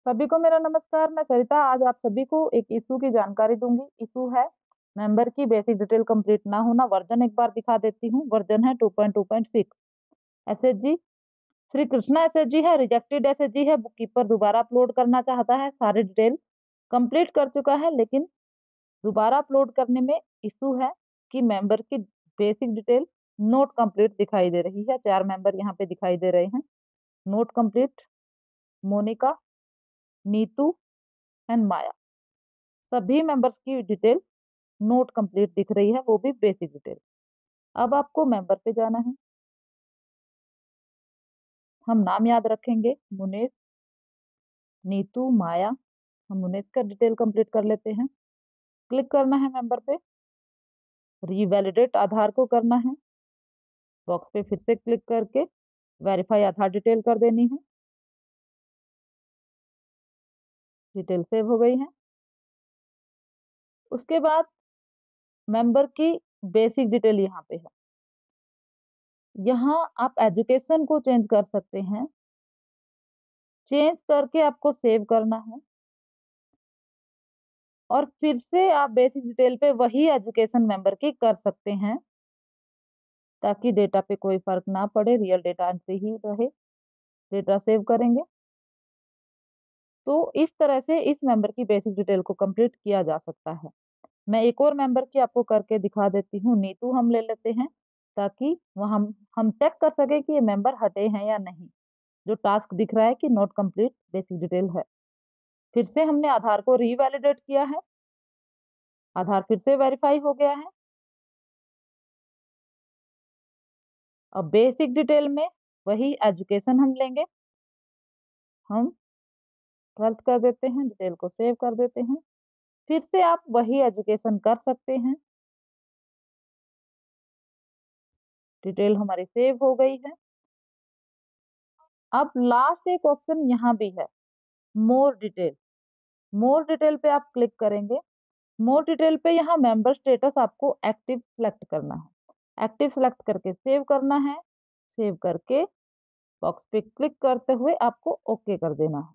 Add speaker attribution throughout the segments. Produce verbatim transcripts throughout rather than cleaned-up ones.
Speaker 1: सभी को मेरा नमस्कार। मैं सरिता आज आप सभी को एक इशू की जानकारी दूंगी। इशू है मेंबर की बेसिक डिटेल कंप्लीट ना होना। वर्जन एक बार दिखा देती हूँ। वर्जन है two point two point six. SHG Shri Krishna SHG है, रिजेक्टेड एसएचजी है। बुक कीपर दोबारा अपलोड करना चाहता है, सारी डिटेल कंप्लीट कर चुका है, लेकिन दोबारा अपलोड करने में इशू है कि मेंबर की बेसिक डिटेल नोट कंप्लीट दिखाई दे रही है। चार मेंबर यहाँ पे दिखाई दे रहे हैं। Note complete Monika, Neetu and Maya, सभी मेंबर्स की डिटेल नोट कंप्लीट दिख रही है, वो भी बेसिक डिटेल। अब आपको मेंबर पे जाना है। हम नाम याद रखेंगे, मुनेश, नीतू, माया। हम मुनेश का डिटेल कंप्लीट कर लेते हैं। क्लिक करना है मेंबर पे, रीवैलिडेट आधार को करना है। बॉक्स पे फिर से क्लिक करके वेरीफाई आधार डिटेल कर देनी है। डिटेल सेव हो गई है। उसके बाद मेंबर की बेसिक डिटेल यहाँ पे है। यहाँ आप एजुकेशन को चेंज कर सकते हैं। चेंज करके आपको सेव करना है और फिर से आप बेसिक डिटेल पे वही एजुकेशन मेंबर की कर सकते हैं, ताकि डेटा पे कोई फर्क ना पड़े, रियल डेटा एंट्री ही रहे। डेटा सेव करेंगे तो इस तरह से इस मेंबर की बेसिक डिटेल को कंप्लीट किया जा सकता है। मैं एक और मेंबर की आपको करके दिखा देती हूँ। नीतू हम ले लेते हैं, ताकि वह हम हम चेक कर सके कि ये मेंबर हटे हैं या नहीं। जो टास्क दिख रहा है कि नॉट कंप्लीट बेसिक डिटेल है। फिर से हमने आधार को रीवैलिडेट किया है, आधार फिर से वेरीफाई हो गया है। अब बेसिक डिटेल में वही एजुकेशन हम लेंगे। हम ट्वेल्थ कर देते हैं, डिटेल को सेव कर देते हैं। फिर से आप वही एजुकेशन कर सकते हैं। डिटेल हमारी सेव हो गई है। अब लास्ट एक ऑप्शन यहाँ भी है, मोर डिटेल। मोर डिटेल पे आप क्लिक करेंगे। मोर डिटेल पे यहाँ मेंबर स्टेटस आपको एक्टिव सेलेक्ट करना है। एक्टिव सेलेक्ट करके सेव करना है। सेव करके बॉक्स पे क्लिक करते हुए आपको ओके कर देना है।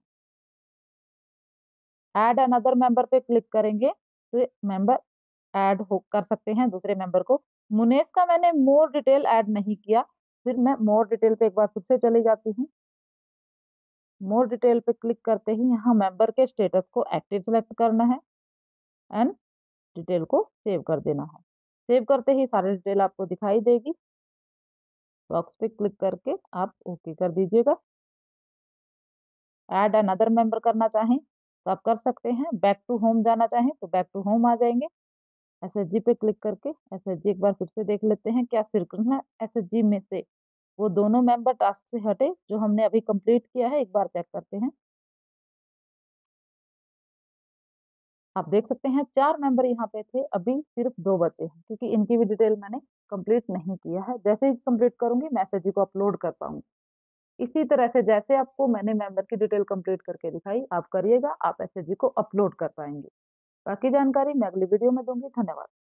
Speaker 1: ऐड अनदर मेंबर पे क्लिक करेंगे तो मेंबर ऐड हो कर सकते हैं दूसरे मेंबर को। मुनेश का मैंने मोर डिटेल ऐड नहीं किया, फिर मैं मोर डिटेल पे एक बार फिर से चली जाती हूँ। मोर डिटेल पे क्लिक करते ही यहाँ मेंबर के स्टेटस को एक्टिव सेलेक्ट करना है एंड डिटेल को सेव कर देना है। सेव करते ही सारी डिटेल आपको दिखाई देगी। बॉक्स पे क्लिक करके आप ओके कर दीजिएगा। ऐड अनदर मेंबर करना चाहें तो आप कर सकते हैं। बैक टू होम जाना चाहें तो बैक टू होम आ जाएंगे। एसएचजी पे क्लिक करके एसएचजी एक बार फिर से देख लेते हैं, क्या श्रीकृष्ण एसएचजी में से वो दोनों मेंबर टास्क से हटे जो हमने अभी कंप्लीट किया है। एक बार चेक करते हैं। आप देख सकते हैं चार मेंबर यहाँ पे थे, अभी सिर्फ दो बचे हैं, क्योंकि इनकी भी डिटेल मैंने कंप्लीट नहीं किया है। जैसे ही कंप्लीट करूंगी मैं एसएचजी को अपलोड कर पाऊंगी। इसी तरह से जैसे आपको मैंने मेंबर की डिटेल कंप्लीट करके दिखाई, आप करिएगा, आप एसएचजी को अपलोड कर पाएंगे। बाकी जानकारी मैं अगली वीडियो में दूंगी। धन्यवाद।